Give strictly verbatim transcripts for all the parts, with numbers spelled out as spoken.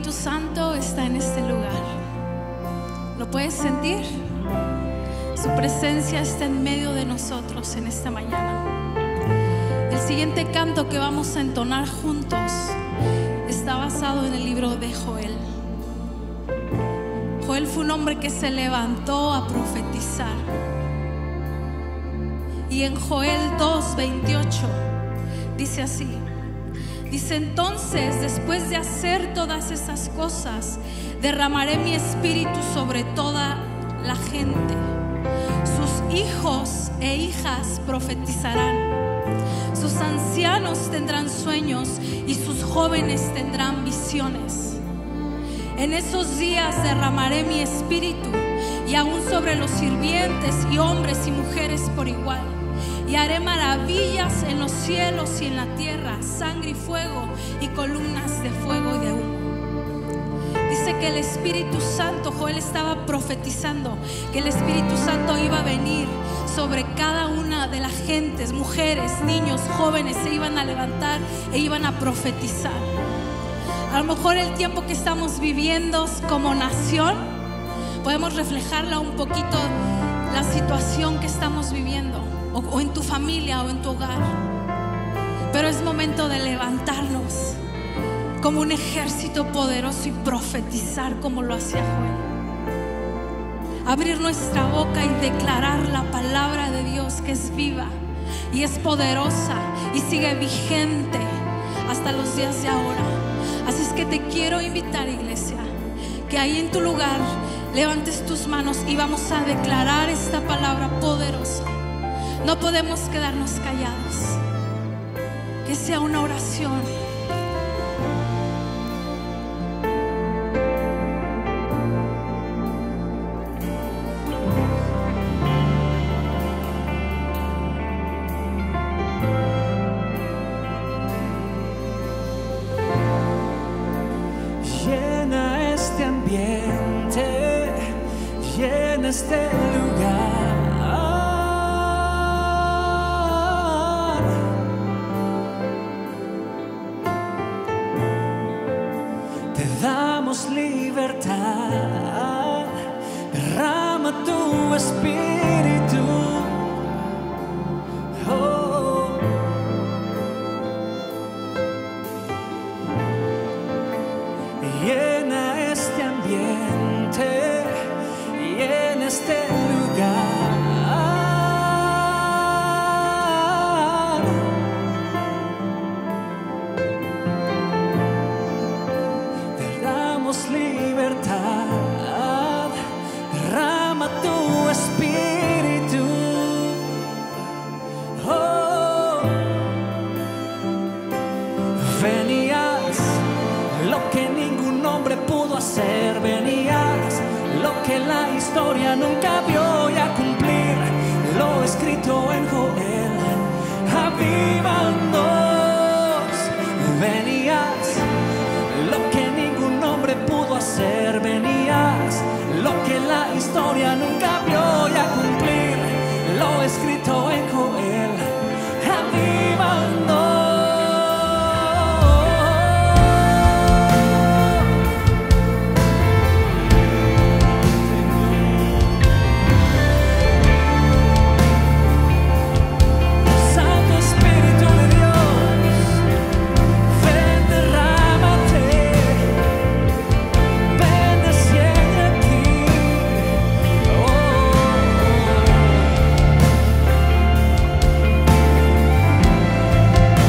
Espíritu Santo está en este lugar. ¿Lo puedes sentir? Su presencia está en medio de nosotros en esta mañana. El siguiente canto que vamos a entonar juntos está basado en el libro de Joel. Joel fue un hombre que se levantó a profetizar. Y en Joel dos veintiocho dice así. Dice: entonces, después de hacer todas esas cosas, derramaré mi espíritu sobre toda la gente. Sus hijos e hijas profetizarán. Sus ancianos tendrán sueños y sus jóvenes tendrán visiones. En esos días derramaré mi espíritu, y aún sobre los sirvientes y hombres y mujeres por igual. Y haré maravillas en los cielos y en la tierra, sangre y fuego y columnas de fuego y de humo. Dice que el Espíritu Santo, Joel estaba profetizando que el Espíritu Santo iba a venir sobre cada una de las gentes, mujeres, niños, jóvenes, se iban a levantar e iban a profetizar. A lo mejor el tiempo que estamos viviendo como nación, podemos reflejarla un poquito, la situación que estamos viviendo, o, o en tu familia o en tu hogar. Pero es momento de levantarnos como un ejército poderoso y profetizar como lo hacía Joel. Abrir nuestra boca y declarar la palabra de Dios, que es viva y es poderosa y sigue vigente hasta los días de ahora. Así es que te quiero invitar, iglesia, que ahí en tu lugar levantes tus manos y vamos a declarar esta palabra poderosa. No podemos quedarnos callados. Que sea una oración. Llena este ambiente, llena este lugar. Te damos libertad, derrama tu espíritu. Oh. Llena este ambiente, llena este lugar. Te damos libertad, derrama tu espíritu. Oh. Venías lo que ningún hombre pudo hacer, venías lo que la historia nunca vio y a cumplir lo escrito en Joel. Avívanos, venías lo que ningún hombre pudo hacer, venías lo que la historia nunca vio y a cumplir lo escrito en Joel. Avívanos. Oh,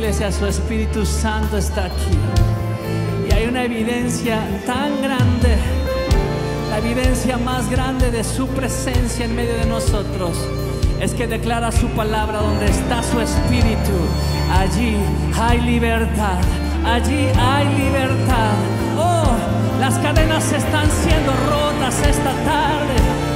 iglesia, su Espíritu Santo está aquí. Y hay una evidencia tan grande, la evidencia más grande de su presencia en medio de nosotros, es que declara su palabra: donde está su Espíritu, allí hay libertad, allí hay libertad. Oh, las cadenas están siendo rotas esta tarde.